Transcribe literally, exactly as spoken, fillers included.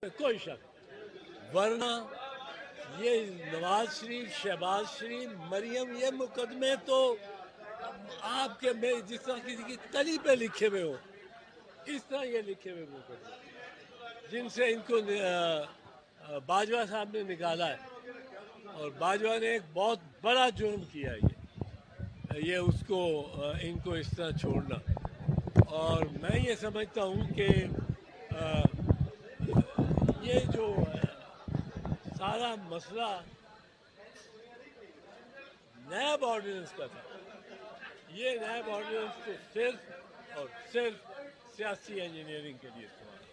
कोई शक, वरना ये नवाज शरीफ, शहबाज शरीफ, मरियम, ये मुकदमे तो आपके में जिस तरह किसी की तली पे लिखे हुए हो, इस तरह ये लिखे हुए मुकदमे जिनसे इनको बाजवा साहब ने निकाला है। और बाजवा ने एक बहुत बड़ा जुर्म किया है ये ये उसको इनको इस तरह छोड़ना। और मैं ये समझता हूँ कि ये जो सारा मसला नैब ऑर्डिनेंस का था, ये नैब ऑर्डिनेंस तो सिर्फ और सिर्फ सियासी इंजीनियरिंग के लिए इस्तेमाल